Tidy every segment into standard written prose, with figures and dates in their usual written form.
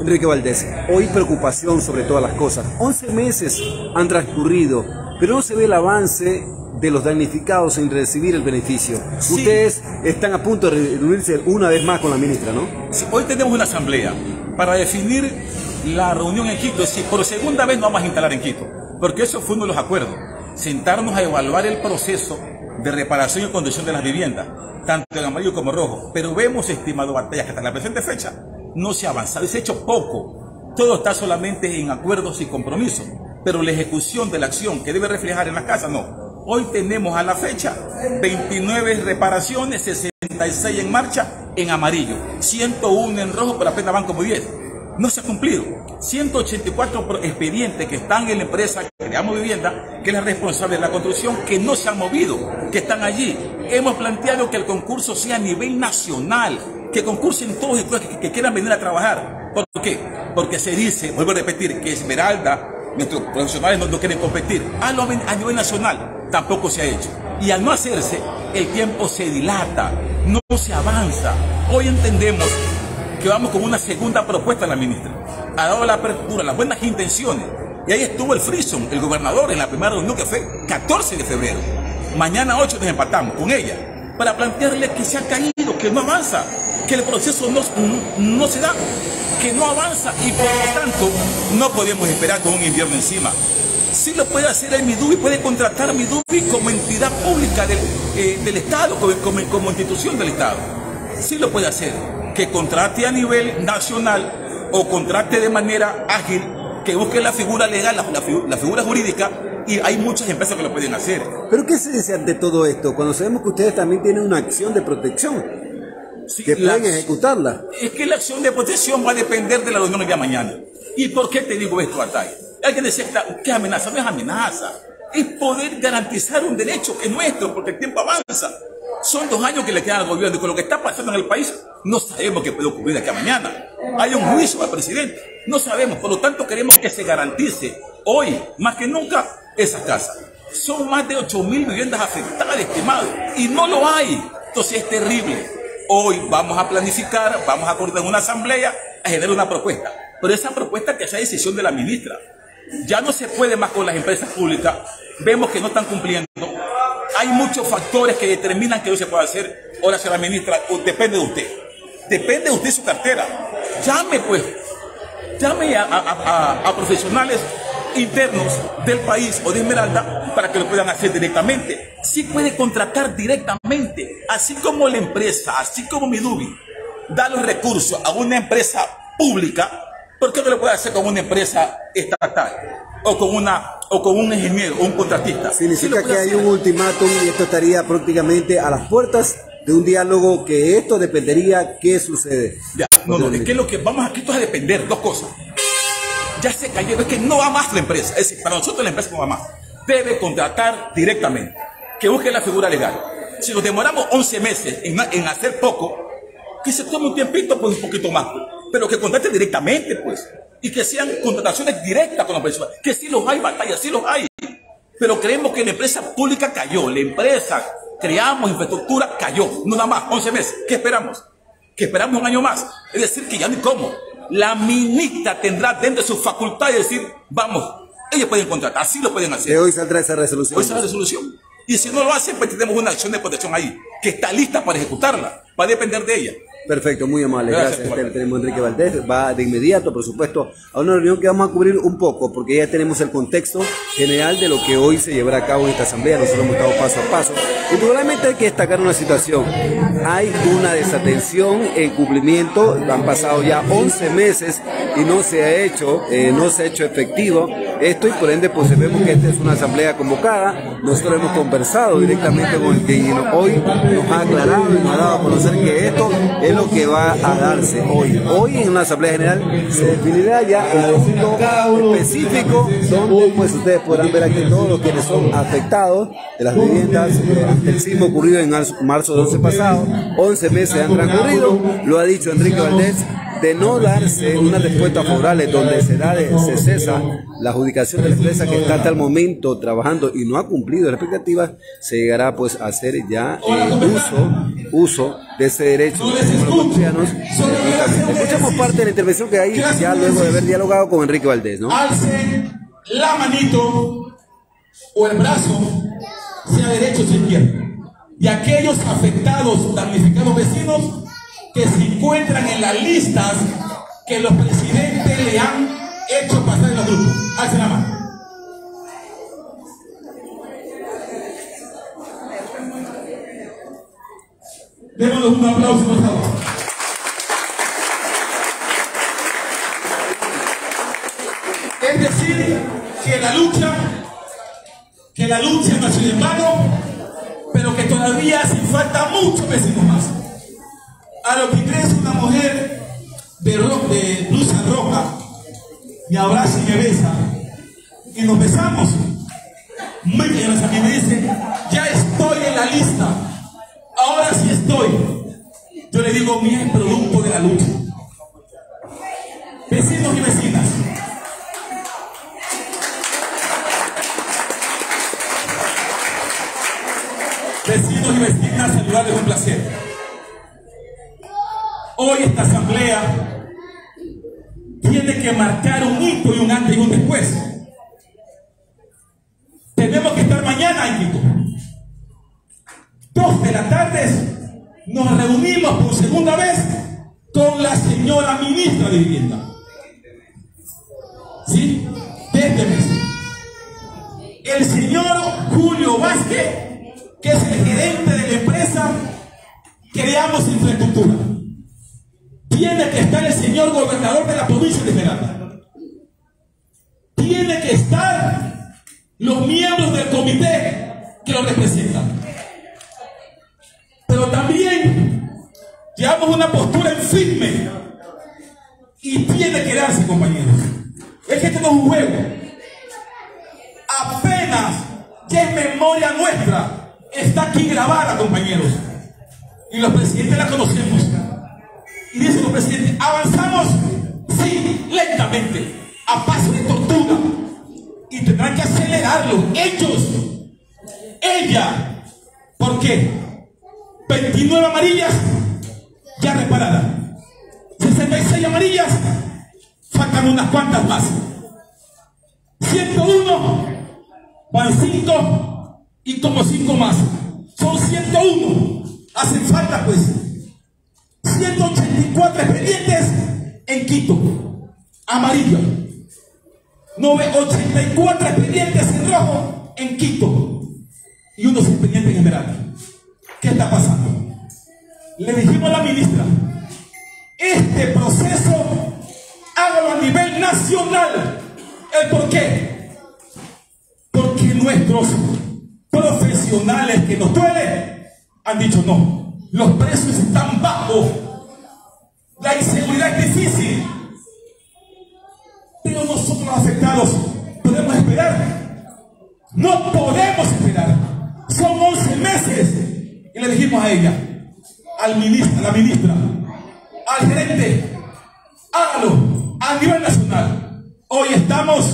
Enrique Valdés, hoy preocupación sobre todas las cosas. 11 meses han transcurrido, pero no se ve el avance de los damnificados en recibir el beneficio. Sí. Ustedes están a punto de reunirse una vez más con la ministra, ¿no? Sí, hoy tenemos una asamblea para definir la reunión en Quito. Es decir, por segunda vez no vamos a instalar en Quito, porque eso fue uno de los acuerdos. Sentarnos a evaluar el proceso de reparación y condición de las viviendas, tanto en amarillo como rojo. Pero vemos, estimado Batallas, que hasta la presente fecha no se ha avanzado y se ha hecho poco. Todo está solamente en acuerdos y compromisos, pero la ejecución de la acción que debe reflejar en las casas, no. Hoy tenemos a la fecha 29 reparaciones, 66 en marcha en amarillo, 101 en rojo, pero apenas van como 10. No se ha cumplido. 184 expedientes que están en la empresa Creamos Vivienda, que es la responsable de la construcción, que no se han movido, que están allí. Hemos planteado que el concurso sea a nivel nacional, que concursen todos los que quieran venir a trabajar. ¿Por qué? Porque se dice, vuelvo a repetir, que Esmeralda, nuestros profesionales no quieren competir. A nivel nacional tampoco se ha hecho. Y al no hacerse, el tiempo se dilata, no se avanza. Hoy entendemos que vamos con una segunda propuesta a la ministra. Ha dado la apertura, las buenas intenciones. Y ahí estuvo el Frison, el gobernador, en la primera reunión que fue 14 de febrero. Mañana 8 nos empatamos con ella para plantearle que se ha caído, que no avanza, que el proceso no se da, que no avanza y por lo tanto no podemos esperar con un invierno encima. Sí lo puede hacer el Midubi, puede contratar a Midubi como entidad pública del Estado, como institución del Estado. Sí lo puede hacer, que contrate a nivel nacional o contrate de manera ágil, que busque la figura legal, la figura jurídica, y hay muchas empresas que lo pueden hacer. ¿Pero qué se dice ante todo esto? Cuando sabemos que ustedes también tienen una acción de protección, sí, que pueden ejecutarla. Es que la acción de protección va a depender de la reunión del día de mañana. ¿Y por qué te digo esto, Atay? Alguien decía que amenaza, no es amenaza. Es poder garantizar un derecho que es nuestro, porque el tiempo avanza. Son 2 años que le quedan al gobierno y con lo que está pasando en el país, no sabemos qué puede ocurrir de aquí a mañana. Hay un juicio al presidente, no sabemos. Por lo tanto, queremos que se garantice hoy, más que nunca, esas casas. Son más de 8.000 viviendas afectadas, estimado, y no lo hay. Entonces es terrible. Hoy vamos a planificar, vamos a acordar en una asamblea, a generar una propuesta. Pero esa propuesta que sea decisión de la ministra. Ya no se puede más con las empresas públicas. Vemos que no están cumpliendo. Hay muchos factores que determinan que no se puede hacer. Ahora, señora ministra, depende de usted. Depende de usted su cartera. Llame, pues. Llame a profesionales internos del país o de Esmeralda para que lo puedan hacer directamente. Sí puede contratar directamente. Así como la empresa, así como Midubi, da los recursos a una empresa pública, ¿por qué no lo puede hacer con una empresa estatal? O con un ingeniero o un contratista. Significa que hay un ultimátum y esto estaría prácticamente a las puertas de un diálogo, que esto dependería qué sucede. Ya, no, es que lo que vamos aquí esto es a depender, 2 cosas. Ya se cayó, es que no va más la empresa. Es decir, para nosotros la empresa no va más. Debe contratar directamente, que busque la figura legal. Si nos demoramos 11 meses en hacer poco, que se tome un tiempito, pues un poquito más. Pero que contrate directamente, pues. Y que sean contrataciones directas con la persona. Que sí los hay, Batallas, sí los hay. Pero creemos que la empresa pública cayó. La empresa, creamos infraestructura, cayó. No nada más, 11 meses. ¿Qué esperamos? Que esperamos un año más. Es decir, que ya ni cómo. La ministra tendrá dentro de sus facultades decir, vamos, ellos pueden contratar, así lo pueden hacer. Hoy saldrá esa resolución. Hoy saldrá la resolución. Y si no lo hacen, pues tenemos una acción de protección ahí, que está lista para ejecutarla. Va a depender de ella. Perfecto, muy amable, gracias. Tenemos a Enrique Valdés, va de inmediato, por supuesto, a una reunión que vamos a cubrir un poco, porque ya tenemos el contexto general de lo que hoy se llevará a cabo en esta asamblea. Nosotros hemos estado paso a paso. Indudablemente hay que destacar una situación. Hay una desatención en cumplimiento. Han pasado ya 11 meses y no se ha hecho efectivo esto, y por ende pues vemos que esta es una asamblea convocada. Nosotros hemos conversado directamente con el que hoy nos ha aclarado y nos ha dado a conocer que esto es lo que va a darse hoy. Hoy en una asamblea general se definirá ya el punto específico donde pues ustedes podrán ver aquí todos los quienes son afectados de las viviendas ante el sismo ocurrido en marzo del 11 pasado. 11 meses han transcurrido, lo ha dicho Enrique Valdés. de no darse una respuesta favorable donde se cesa la adjudicación de la empresa que está hasta el momento trabajando y no ha cumplido las expectativas, se llegará pues a hacer ya uso de ese derecho como los colombianos. Escuchamos parte de la intervención que hay ya luego de haber dialogado con Enrique Valdés, ¿no? Alce la manito o el brazo, sea derecho o sea izquierdo, y aquellos afectados, damnificados vecinos que se encuentran en las listas que los presidentes le han hecho pasar en los grupos. Alce la mano. Démosle un aplauso, por favor. Es decir, que la lucha no ha sido en vano, pero que todavía hace falta muchos vecinos más. A lo que ingresa una mujer de blusa roja, me abraza y me besa, y nos besamos. Muy bien, a mí me dice, ya estoy en la lista, ahora sí estoy. Yo le digo, mi es producto de la lucha. Vecinos y vecinas, vecinos y vecinas, saludarles, un placer. Hoy esta asamblea tiene que marcar un hito y un antes y un después. Tenemos que estar mañana en Quito. 2 de la tarde nos reunimos por segunda vez con la señora ministra de Vivienda. ¿Sí? De este mes. El señor Julio Vázquez, que es el gerente de la empresa Creamos Infraestructura. Tiene que estar el señor gobernador de la provincia de Esmeralda. Tiene que estar los miembros del comité que lo representan. Pero también llevamos una postura en firme y tiene que darse, compañeros. Es que esto no es un juego. Apenas ya es memoria nuestra, está aquí grabada, compañeros. Y los presidentes la conocemos. Y dicen los presidentes, avanzamos, sí, lentamente, a paso de tortuga. Y tendrán que acelerarlo. Ellos, ella. ¿Por qué? 29 amarillas ya reparadas. 66 amarillas, faltan unas cuantas más. 101, van 5 y como 5 más. Son 101. Hacen falta pues 184 expedientes en Quito, amarillo. 84 expedientes en rojo en Quito y unos expedientes en Esmeralda. ¿Qué está pasando? Le dijimos a la ministra, este proceso hágalo a nivel nacional. ¿El por qué? Porque nuestros profesionales que nos duelen han dicho no, los precios están bajos, la inseguridad es difícil, pero nosotros los afectados podemos esperar. No podemos esperar. Son 11 meses. Y le dijimos a ella, a la ministra, al gerente, hágalo a nivel nacional. Hoy estamos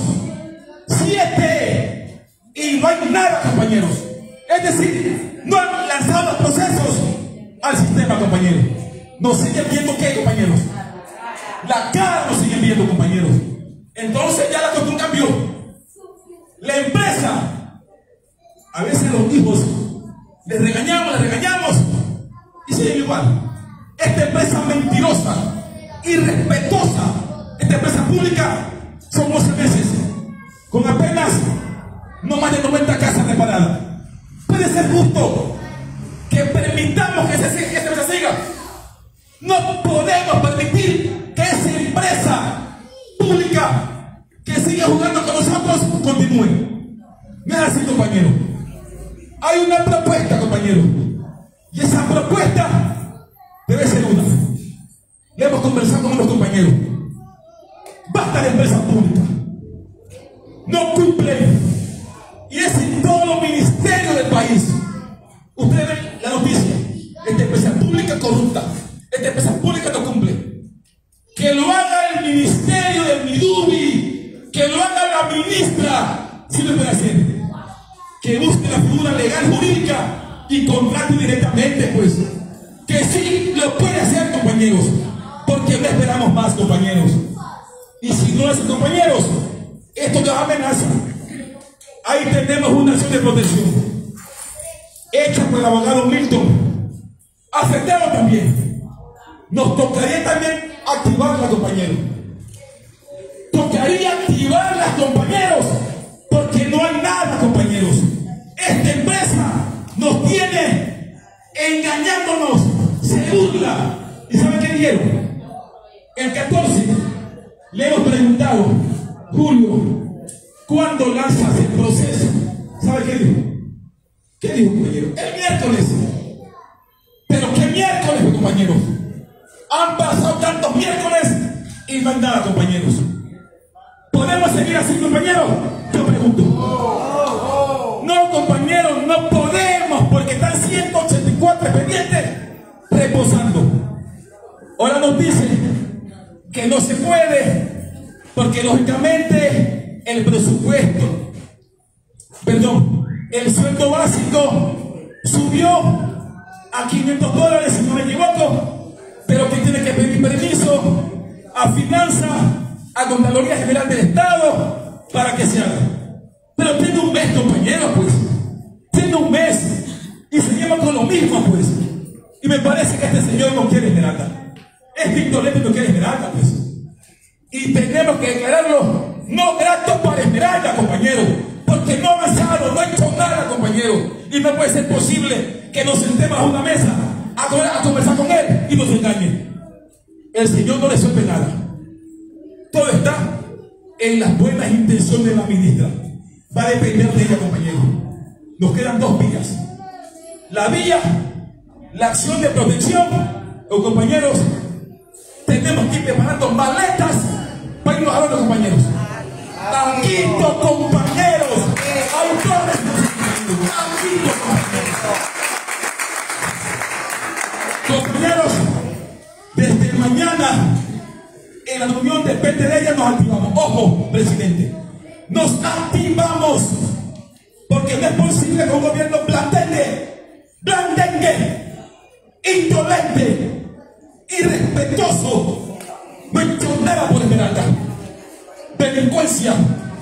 7 y no hay nada, compañeros. Es decir, no han lanzado los procesos al sistema, compañeros. Nos siguen viendo qué, compañeros. La cara nos siguen viendo, compañeros. Entonces ya la cosa cambió. La empresa, a veces los hijos les regañamos y siguen igual. Esta empresa mentirosa, irrespetuosa, esta empresa pública, son 11 meses con apenas no más de 90 casas reparadas. Puede ser justo que permitamos que esta empresa siga. No podemos permitir que esa empresa pública que sigue jugando con nosotros continúe. Mira así, compañero. Hay una propuesta, compañero. Y esa propuesta debe ser una. Le hemos conversado con los compañeros. Basta de empresas públicas. No cumplen. Y es en todos los ministerios del país. Ustedes ven la noticia. Esta empresa pública corrupta. Esta empresa pública no cumple. ¿Qué que busque la figura legal jurídica y contrate directamente, pues. Que sí lo puede hacer, compañeros, porque no esperamos más, compañeros. Y si no es, compañeros, esto nos amenaza. Ahí tenemos una acción de protección hecha por el abogado Milton. Aceptemos también. Nos tocaría también activarla, compañeros. Tocaría activarla, compañeros, porque no hay nada, compañeros. Esta empresa nos tiene engañándonos, se burla. ¿Y saben qué dijeron? El 14 le hemos preguntado, Julio, ¿cuándo lanzas el proceso? ¿Sabe qué dijo? ¿Qué dijo, compañero? El miércoles. ¿Pero qué miércoles, compañeros? Han pasado tantos miércoles y no hay nada, compañeros. ¿Podemos seguir así, compañeros? Yo pregunto. No, compañeros, no podemos, porque están 184 expedientes reposando. Ahora nos dicen que no se puede, porque lógicamente el presupuesto, el sueldo básico subió a $500, si no me equivoco, pero que tiene que pedir permiso a Finanzas, a Contraloría General del Estado, para que se haga. Pero tiene un mes, compañeros, pues. Tiene un mes. Y seguimos con lo mismo, pues. Y me parece que este señor no quiere Esmeralda. Este indolente no quiere Esmeralda, pues. Y tenemos que declararlo no grato para Esmeralda, compañeros. Porque no ha avanzado, no ha hecho nada, compañeros. Y no puede ser posible que nos sentemos a una mesa a conversar con él y nos engañe. El señor no resuelve nada. Todo está en las buenas intenciones de la ministra. Va a depender de ella, compañeros. Nos quedan dos vías. La vía, la acción de protección, compañeros, tenemos que ir preparando maletas para irnos a ver los compañeros. Tanquito, compañeros, autores, tanquito, compañeros. Desde mañana, en la reunión depende de ella, nos activamos. Ojo, presidente, nos activamos, porque no es posible que un gobierno blandengue, indolente, irrespetuoso, no hecho nada por Esmeralda. Delincuencia,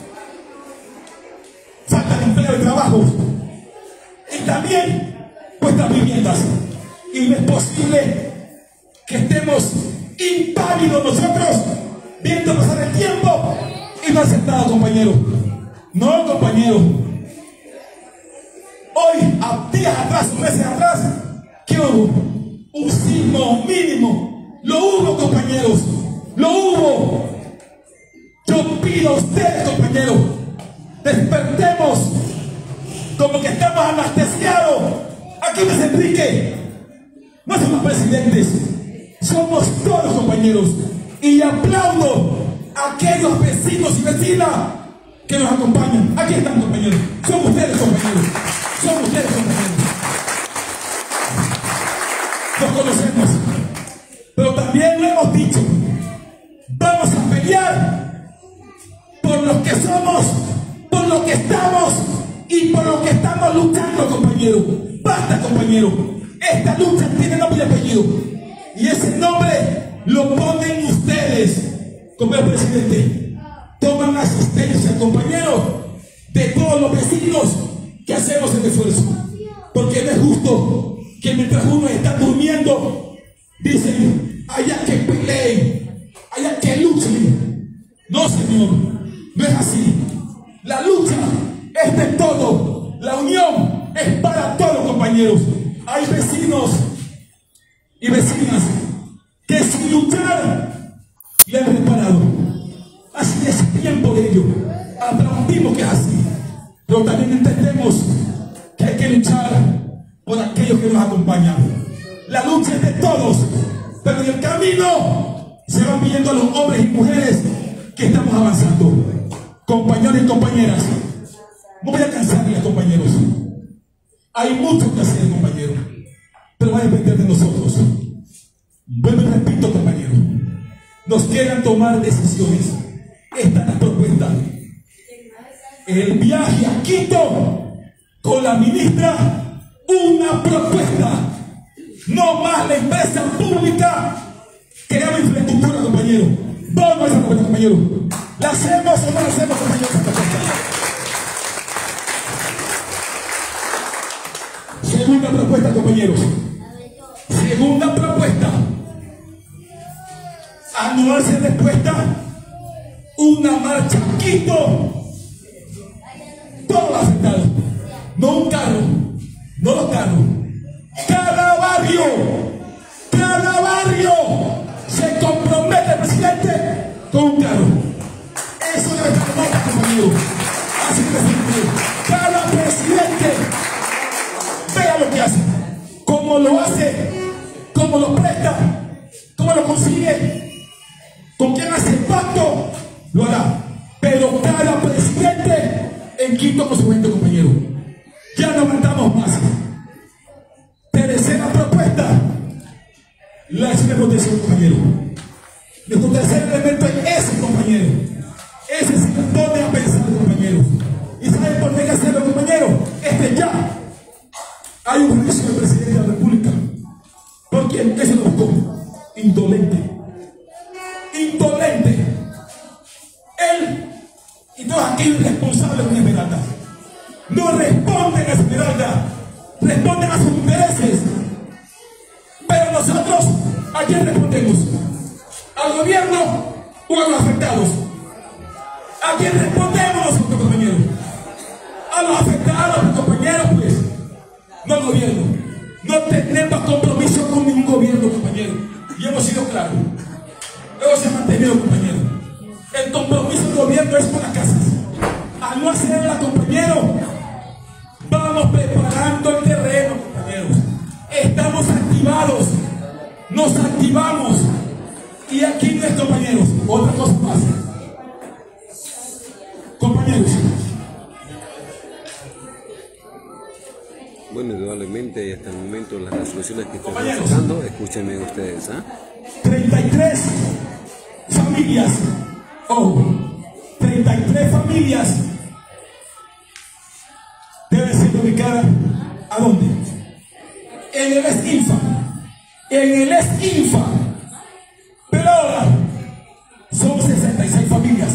falta de empleo y trabajo, y también vuestras viviendas. Y no es posible que estemos impávidos nosotros viendo pasar el tiempo y no hacer nada, compañeros. No, compañeros. Hoy, a días atrás, meses atrás, ¿qué hubo? Un sismo mínimo. Lo hubo, compañeros. Lo hubo. Yo pido a ustedes, compañeros, despertemos como que estamos anestesiados. Aquí Luis Enrique, no somos presidentes, somos todos, compañeros. Y aplaudo a aquellos vecinos y vecinas que nos acompañan. Aquí están, compañeros. Son ustedes, compañeros. Son ustedes, compañeros. Los conocemos. Pero también lo hemos dicho. Vamos a pelear por lo que somos, por lo que estamos y por lo que estamos luchando, compañeros. Basta, compañeros. Esta lucha tiene nombre y apellido. Y ese nombre lo ponen ustedes. Como el presidente, toman asistencia, compañeros, de todos los vecinos que hacemos el esfuerzo. Porque no es justo que mientras uno está durmiendo, dicen, allá que peleen, allá que luchen. No, señor, no es así. La lucha es de todo. La unión es para todos, compañeros. Hay vecinos y vecinas que sin luchar le han reparado. Así es bien por ello. Aplaudimos que es así. Pero también entendemos que hay que luchar por aquellos que nos acompañan. La lucha es de todos, pero en el camino se van viendo a los hombres y mujeres que estamos avanzando. Compañeros y compañeras, no voy a cansarles, compañeros. Hay mucho que hacer, compañeros, pero va a depender de nosotros. Vuelvo y repito, compañeros, nos quieran tomar decisiones. Esta es la propuesta. El viaje a Quito con la ministra una propuesta. No más la empresa pública que llama infraestructura, compañero. ¿Dónde esa propuesta, compañero? ¿La hacemos o no la hacemos, compañero? Segunda propuesta, compañeros. Segunda propuesta. Anuarse en respuesta una marcha en Quito. Todos los afectados. No un carro. No los carros. Cada barrio se compromete el presidente con un carro. Eso debe estar en nota, compañero. Así que cada presidente vea lo que hace, cómo lo hace, cómo lo presta, cómo lo consigue, con quién hace el pacto, lo hará. Pero cada presidente en Quito con su gente, compañero. Ya no aguantamos más. Tercera propuesta, la acción de protección, compañero. Nuestro tercer elemento es ese, compañero. Ese sí nos pone a pensar, compañeros. ¿Y saben por qué hay que hacerlo, compañero? Ya. Hay un juicio del presidente de la República. ¿Por quién? Ese lo buscó. Indolente. Indolente. Él y todos aquellos responsables de Esmeralda no responden a Esmeralda, responden a sus intereses. Pero nosotros, ¿a quién respondemos? ¿Al gobierno o a los afectados? ¿A quién respondemos nosotros, compañeros? A los afectados, compañeros, pues. No al gobierno. No tenemos compromiso con ningún gobierno, compañero. Y hemos sido claros. Luego se ha mantenido, compañero. El compromiso del gobierno es con las casas. Al no hacerla, compañero, vamos preparando el terreno, compañeros. Estamos activados. Nos activamos. Y aquí no es, compañeros. Otra cosa más. Compañeros. Bueno, indudablemente hasta el momento las resoluciones que están sacando, escúchenme ustedes, 33 familias, 33 familias deben ser ubicadas, ¿a dónde? En el Esquinfa, pero ahora son 66 familias,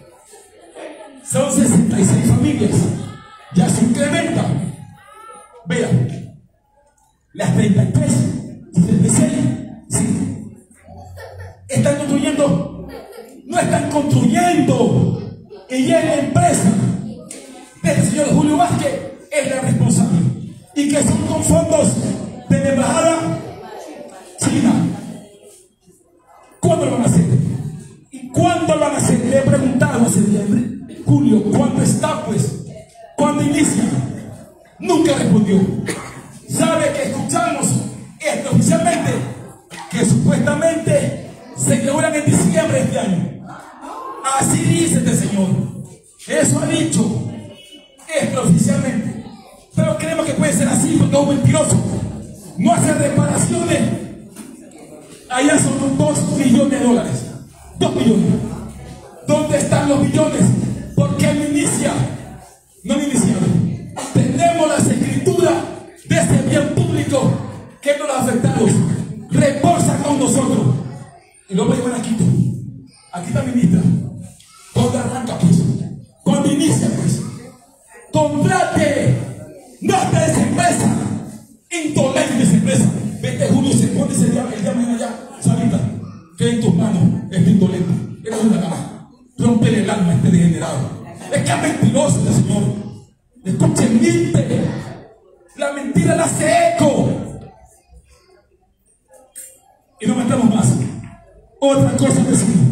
ya se incrementa. Vean, las 33, 66, sí. Están construyendo, no están construyendo. Y ya la empresa del señor Julio Vázquez es la responsable. Y que son con fondos de la embajada china. ¿Cuándo lo van a hacer? ¿Y cuándo lo van a hacer? Le he preguntado hace septiembre, julio, ¿cuándo está, pues? ¿Cuándo inicia? Nunca respondió. ¿Sabe que escuchamos extraoficialmente que supuestamente se inauguran en diciembre de este año? Así dice este señor. Eso ha dicho extraoficialmente. Pero creemos que puede ser así porque es un mentiroso. No hace reparaciones. Allá son 2 millones de dólares. 2 millones. ¿Dónde están los millones? ¿Por qué no inicia? No han iniciado. Tenemos las escrituras de ese bien público que no los afectados reposa con nosotros. Y luego llevan a Quito. Aquí está ministra. ¿Dónde arranca, pues? ¿Cuándo inicia, pues? Contrate. No está esa empresa. Indolente esa empresa. Vete, Julio, se pone ese día, el día mañana ya. Salita, que en tus manos es indolente. Eres una gama. Rómpele el alma a este degenerado. Es que es mentiroso este señor. Escuchen, miente. La mentira la hace eco. Y no metamos más. Otra cosa, vecino.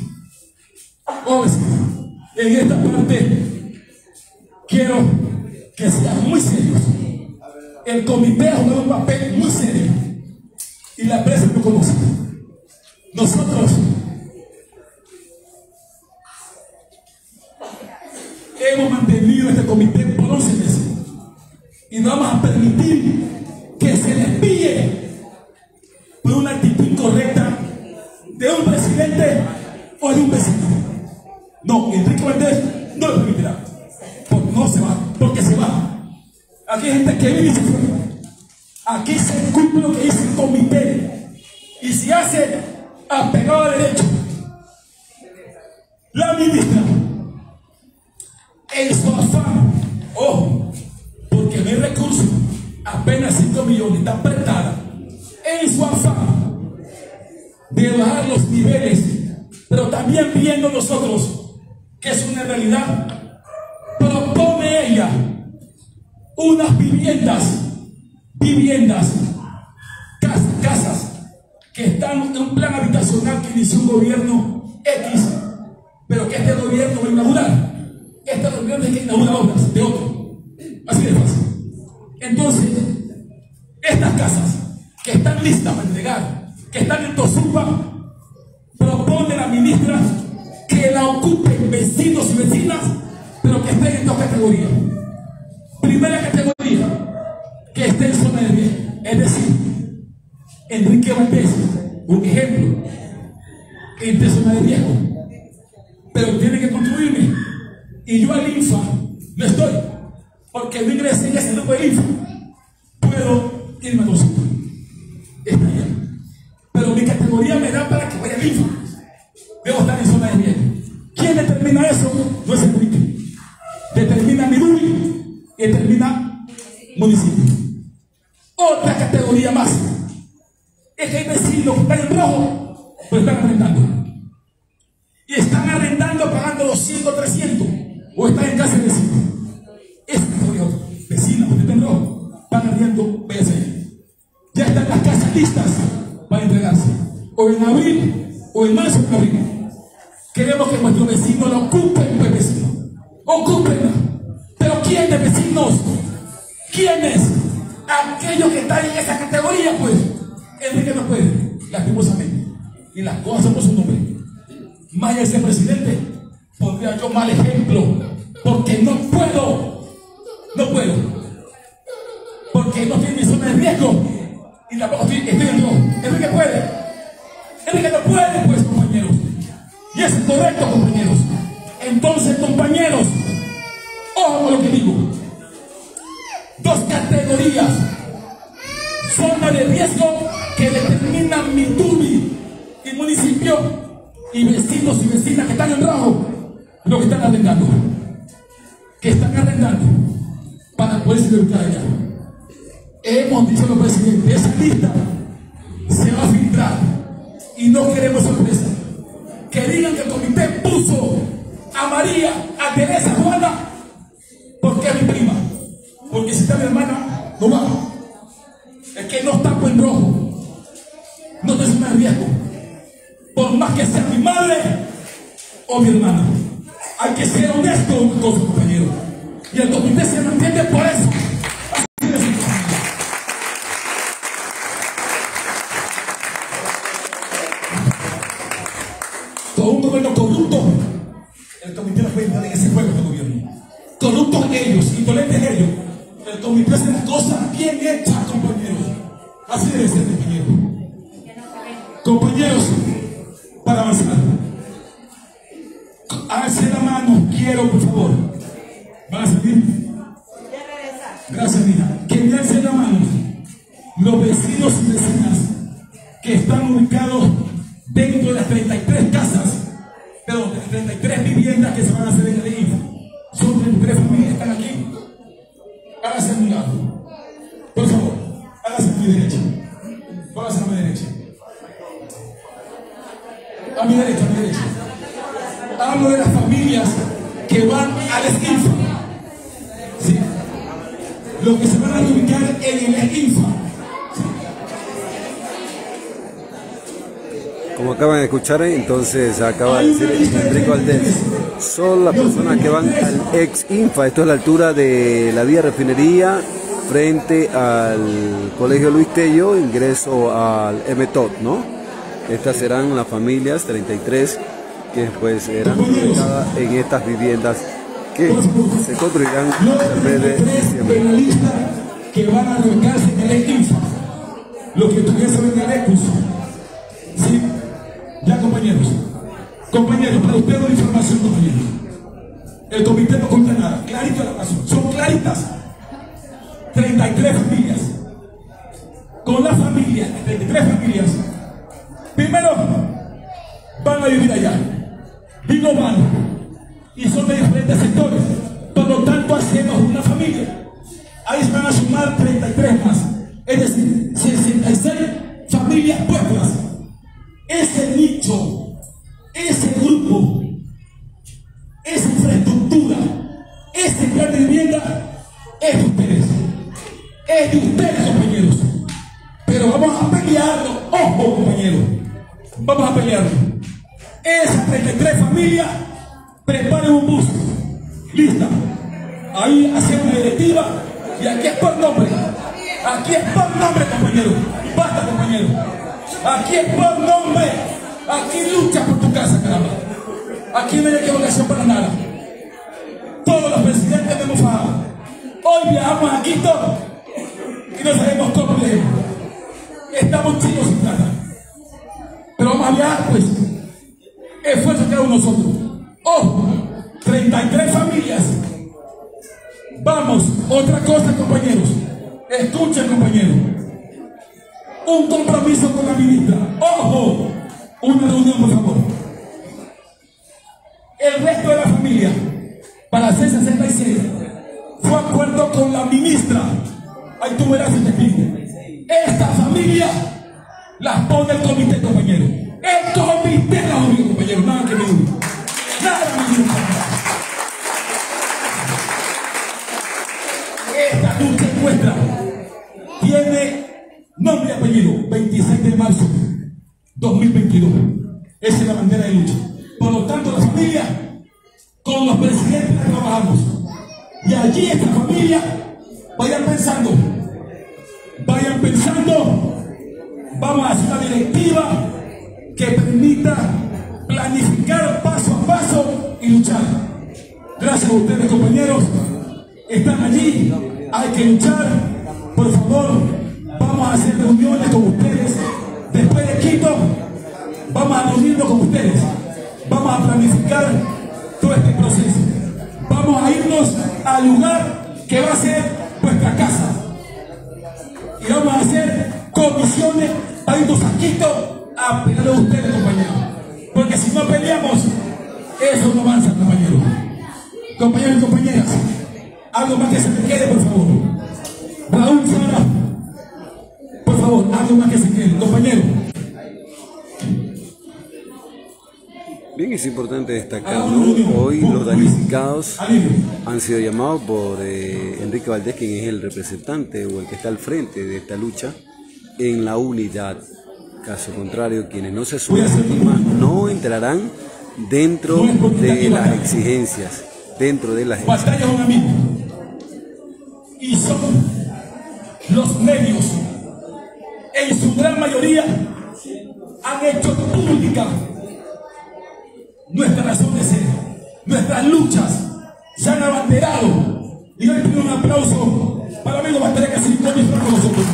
En esta parte quiero que sean muy serios. El comité ha jugado un papel muy serio y la prensa lo conoce. Nosotros hemos mantenido este comité por 11 meses y no vamos a permitir que se les pille por una actitud incorrecta de un presidente o de un vecino. No, Enrique Valdés no lo permitirá. No se va, porque se va. Aquí hay gente que vive y se fue. Aquí se cumple lo que dice el comité. Y si hace apegado a derecho, la ministra, en su afán, ojo, porque no hay recursos, apenas 5 millones, está apretada, en su afán de bajar los niveles, pero también viendo nosotros que es una realidad, propone ella unas casas que están en un plan habitacional que inició un gobierno X, pero que este gobierno va a inaugurar. Este gobierno es que inaugura obras de otro. Así de fácil. Entonces, estas casas que están listas para entregar, que están en Tosupa, propone la ministra que la ocupen vecinos y vecinas, pero que estén en 2 categorías. Primera categoría, que esté en zona de riesgo, es decir, Enrique Valdés, un ejemplo, que esté en zona de riesgo, pero tiene que construirme, y yo al INFA no estoy, porque no ingresé en ese grupo de INFA, puedo irme a Tosupa, está bien, pero mi categoría me da para que vaya al INFA, debo estar en zona de riesgo. ¿Quién determina eso? No es Enrique, determina Miduri y determina municipio. Otra categoría más es que hay vecinos que están en rojo, pero están arrendando. Y están arrendando pagando 200, 300, o están en casa de vecinos. Esa categoría otra. Vecinos que están en rojo, están arrendando BSE. Ya están las casas listas para entregarse. O en abril, o en marzo o en abril. Queremos que nuestros vecinos la ocupen, pues vecinos. Ocúpenla. Pero ¿quién de vecinos? ¿Quiénes? Aquellos que están en esa categoría, pues. Enrique no puede, lastimosamente. Y las cosas son por su nombre. Más allá de ser presidente, pondría yo mal ejemplo. Porque no puedo. No puedo. Porque no tiene mi zona de riesgo. Y tampoco estoy en rojo. Enrique puede. Enrique no puede, pues, compañeros. Y es correcto, compañeros. Entonces, compañeros, ojo con lo que digo. 2 categorías. Zona de riesgo que determinan Miduri y municipio, y vecinos y vecinas que están en rojo, lo que están arrendando. Que están arrendando para poder ubicar allá. Hemos dicho a los presidentes, esa lista se va a filtrar y no queremos sorpresa. Que digan que el comité puso a María, a Teresa, a Juana, porque es mi prima. Porque si está mi hermana, no va. Es que no está en rojo. No te suena riesgo. Por más que sea mi madre o mi hermana. Hay que ser honesto con sus compañeros. Y el comité se mantiene por eso. Así es. Con un gobierno corrupto, el comité no puede entrar en ese juego de gobierno. Corruptos ellos, indolentes ellos. El comité hace las cosas bien hechas, compañeros. Así debe ser, compañeros. Compañeros, para avanzar, háganse la mano, quiero, por favor. ¿Van a salir? Gracias, mija. Que me alcen la mano los vecinos y vecinas que están ubicados dentro de las 33 casas, perdón, de las 33 viviendas que se van a hacer en el INFA. Son 33 familias que están aquí. Hágase a mi lado. Por favor, hágase a mi derecha. Hágase a mi derecha. A mi derecha, a mi derecha. Hablo de las familias que van al INFA. ¿Sí? Los que se van a ubicar en el INFA. Como acaban de escuchar, entonces acaba de decir Enrique Valdés, son las personas que van al ex INFA. Esto es la altura de la vía Refinería frente al Colegio Luis Tello, ingreso al MTOT, ¿no? Estas serán las familias 33 que pues serán ubicadas en estas viviendas que se construirán el mes de diciembre. Que van a ubicarse en el INFA, los que tuvieran saber de Alecus. ¿Sí? Ya, compañeros, para ustedes la información, compañeros. El comité no cuenta nada, clarito la razón, son claritas. 33 familias. Con las familias, 33 familias, primero van a vivir allá, digo van, y son de diferentes sectores, por lo tanto hacemos una familia. Ahí se van a sumar 33 más, es decir, 66 familias puestas. Ese nicho, ese grupo, esa infraestructura, ese plan de vivienda es de ustedes. Es de ustedes, compañeros. Pero vamos a pelearlo. Ojo, compañeros. Vamos a pelearlo. Esas 33 familias, preparen un bus. Lista. Ahí hacemos una directiva. Y aquí es por nombre. Aquí es por nombre, compañeros. Basta, compañeros. Aquí es por nombre. Aquí lucha por tu casa, caramba. Aquí no hay equivocación para nada. Todos los presidentes de Mufasa. Hoy viajamos a Quito y no sabemos cómo leer. Estamos chicos sin plata. Pero vamos a viajar, pues. Esfuerzo cada uno de nosotros. Ojo, 33 familias. Vamos, otra cosa, compañeros. Escuchen, compañeros. Un compromiso con la ministra. Ojo, una reunión, por favor. El resto de la familia, para hacer 66, fue acuerdo con la ministra. Ahí tú verás el testigo. Esta familia las pone el comité, compañero. El comité las unió, compañero. Nada que me dude. Nada me dude. Esta lucha nuestra tiene nombre y apellido. 26 de marzo 2022. Esa es la bandera de lucha. Por lo tanto, la familia, con los presidentes trabajamos. Y allí esta familia, vayan pensando, vamos a hacer una directiva que permita planificar paso a paso y luchar. Gracias a ustedes, compañeros, están allí, hay que luchar. Por favor, vamos a hacer reuniones con ustedes. Después de Quito, vamos a reunirnos con ustedes. Vamos a planificar todo este proceso. Vamos a irnos al lugar que va a ser vuestra casa. Y vamos a hacer comisiones para irnos a Quito a pelear a ustedes, compañeros. Porque si no peleamos, eso no avanza, compañeros. Compañeros y compañeras, algo más que se me quede, por favor. Raúl, Sara, por favor, algo más que se quede, compañeros. Bien, es importante destacar, ¿no? Hoy los damnificados han sido llamados por Enrique Valdés, quien es el representante o el que está al frente de esta lucha, en la unidad. Caso contrario, quienes no se sumen a Lima no entrarán dentro de las exigencias. Batalla un amigo. Y son los medios, en su gran mayoría, han hecho pública nuestra razón de ser, nuestras luchas, se han abanderado. Y hoy pido un aplauso para el amigo Batería, que se encuentra con nosotros.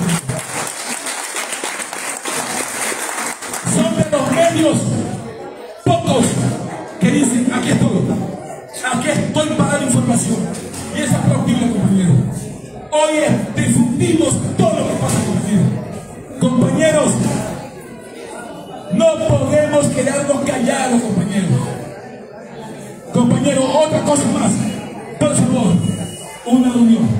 Son de los medios pocos que dicen: aquí estoy para dar información. Y es aplaudible, compañero. Hoy difundimos todo lo que pasa, compañero. Compañeros, no podemos quedarnos callados, compañeros. Compañeros, otra cosa más. Por favor, una reunión.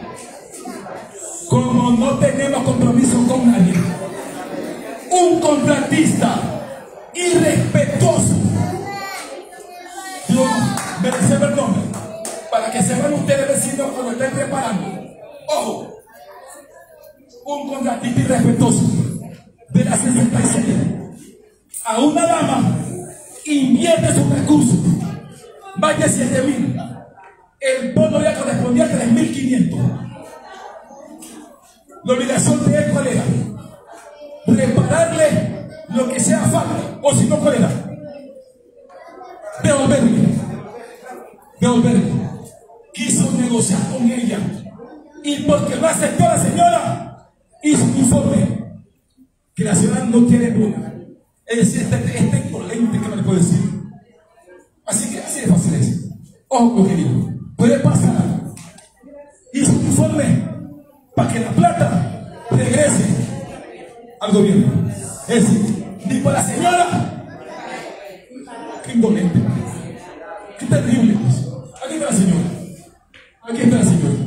Como no tenemos compromiso con nadie, un contratista irrespetuoso, yo merecer el nombre, para que sepan ustedes, vecinos, cuando estén preparando. Ojo, un contratista irrespetuoso de la 66 a una dama invierte sus recursos, más de 7.000. El bono ya correspondía a 3.500. La obligación de él, ¿cuál era? Repararle lo que sea falta, o si no, ¿cuál era? Devolverle. Quiso negociar con ella, y porque no aceptó la señora, hizo un informe que la señora no tiene luna. Es decir, este insolente, que me le puedo decir. Así que así de fácil es. Ojo, lo que digo, puede pasar. Hizo un informe para que la plata regrese al gobierno. Es decir, ni para la señora. Qué indolente, qué terrible, pues. Aquí está la señora, aquí está la señora.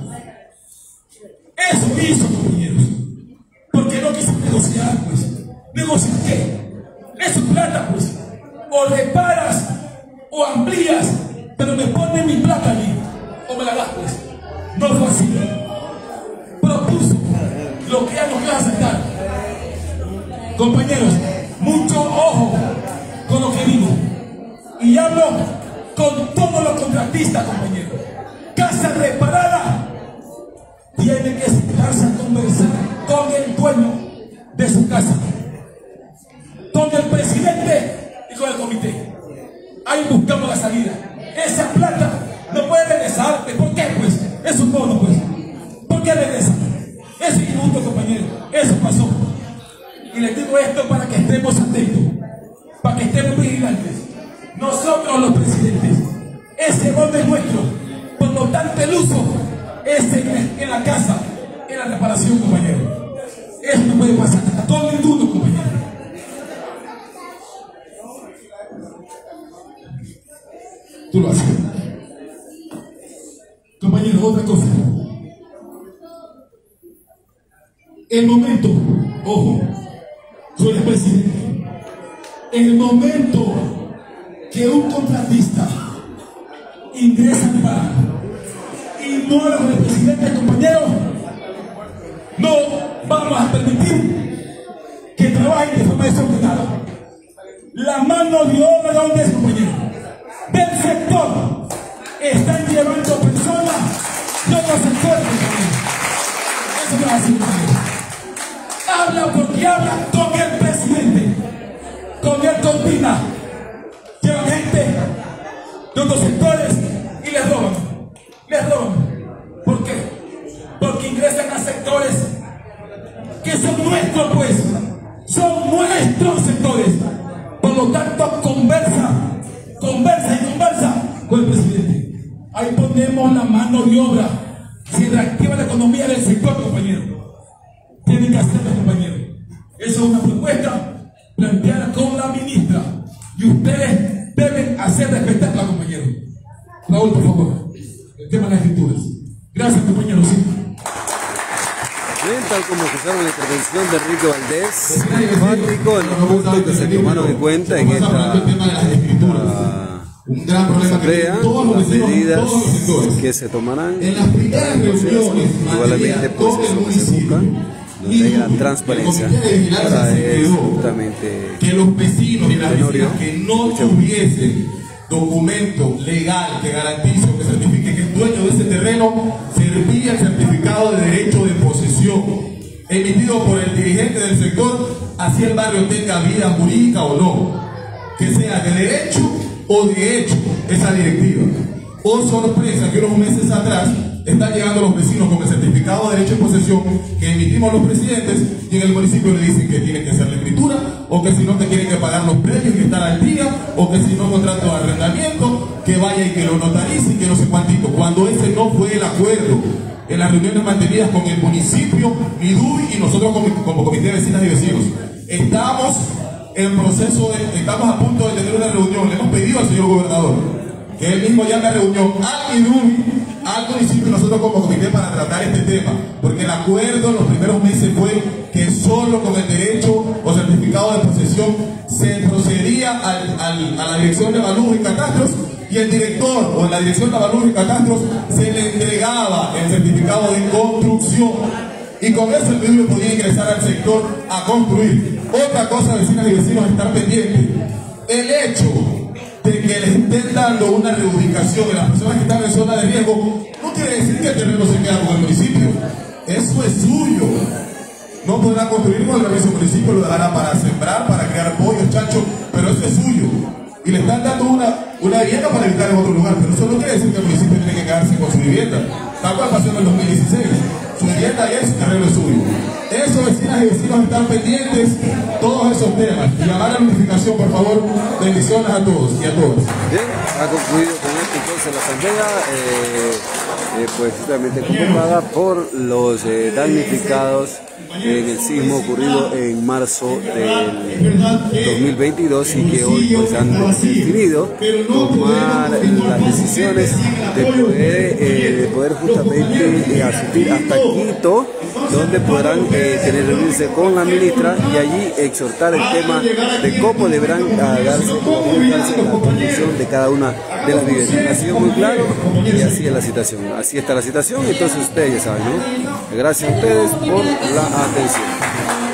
Eso hizo, compañeros, porque no quiso negociar, pues. ¿Negociar qué? Es su plata, pues. O reparas o amplías, pero me ponen mi plata a mí, o me la das, pues. No fue así. Propuso lo que ya no quiero aceptar. Compañeros, mucho ojo con lo que digo. Y hablo con todos los contratistas, compañeros. Casa reparada tiene que sentarse a conversar con el dueño de su casa, con el presidente y con el comité. Ahí buscamos la salida. Esa plata no puede regresarte. ¿Por qué, pues? Es un bono, pues. ¿Por qué regresa? Es injusto, compañero. Eso pasó. Y les digo esto para que estemos atentos, para que estemos vigilantes. Nosotros los presidentes, ese bono es nuestro. Por lo tanto, el uso es en la casa, en la reparación, compañero. Eso no puede pasar con ninguno, compañero. Tú lo haces. Compañero, otra cosa. El momento, ojo, soy el presidente. El momento que un contratista ingresa al bar y no habla con el presidente, compañero, no vamos a permitir que trabajen de forma desordenada. La mano de obra, ¿dónde es, compañero? Del sector. Están llevando personas de otros sectores, compañero. Eso no es así, compañero. Habla porque habla con el presidente, con el coordina. Llevan gente de otros sectores y les roban. Les roban. ¿Por qué? Porque ingresan a sectores que son nuestros, pues. Son nuestros sectores. Por lo tanto, conversa con el presidente. Ahí ponemos la mano de obra. Si reactiva la economía del sector, compañero. Tienen que hacerlo, compañero. Esa es una propuesta planteada con la ministra. Y ustedes deben hacer respetarla, compañero. Raúl, por favor. El tema de las escrituras. Gracias, compañero. Sí. Bien, tal como escucharon la intervención de Enrique Valdés, enfático en los puntos que se tomaron en cuenta en esta un gran problema asamblea, que todos los las vecinos, medidas todos los sectores. que se tomarán En las primeras reuniones, igualmente pues todo es el lo que se busca, municipio, donde haya transparencia. Ahora es justamente que los vecinos y las Tenorio, vecinas que no tuviesen documento legal que garantice o que certifique que el dueño de ese terreno servía el certificado de derecho de posesión emitido por el dirigente del sector, así el barrio tenga vida jurídica o no, que sea de derecho o de hecho esa directiva. Oh sorpresa que unos meses atrás están llegando los vecinos con el certificado de derecho de posesión que emitimos los presidentes y en el municipio le dicen que tienen que hacer la escritura, o que si no te tienen que pagar los precios y estar al día, o que si no contrato de arrendamiento, que vaya y que lo notarice y que no sé cuántito, cuando ese no fue el acuerdo en las reuniones mantenidas con el municipio, Midubi y nosotros como comité de vecinas y vecinos. Estamos en proceso estamos a punto de tener una reunión. Le hemos pedido al señor gobernador que él mismo llame a reunión al Midubi, al municipio y nosotros como comité para tratar este tema, porque el acuerdo en los primeros meses fue que solo con el derecho o certificado de posesión se procedía a la dirección de avalúos y catastros, y el director o la dirección de avalúos y catastros se le entregaba el certificado de construcción, y con eso el Midubi podía ingresar al sector a construir. Otra cosa, vecinas y vecinos, estar pendientes: el hecho de que le estén dando una reubicación a las personas que están en zona de riesgo no quiere decir que el terreno se queda con el municipio. Eso es suyo. No podrá construir con el permiso del municipio, lo dará para sembrar, para crear pollos, chanchos, pero eso es suyo. Y le están dando una vivienda para habitar en otro lugar, pero eso no quiere decir que el municipio tiene que quedarse con su vivienda. Tal cual pasó en el 2016. Su vivienda y su terreno es suyo. Eso, vecinas y vecinos, están pendientes todos esos temas. Y llamar a la notificación, por favor. Bendiciones a todos y a todas. Bien, ha concluido con esto entonces la asamblea. pues justamente convocada por los damnificados en el sismo ocurrido en marzo del 2022 y que hoy pues han decidido tomar las decisiones de poder justamente asistir hasta Quito, donde podrán reunirse con la ministra y allí exhortar el tema de cómo deberán darse la condición de cada una de las viviendas. Ha sido muy claro y así es la situación. Así está la situación, entonces ustedes ya saben, ¿no? Gracias a ustedes por la atención.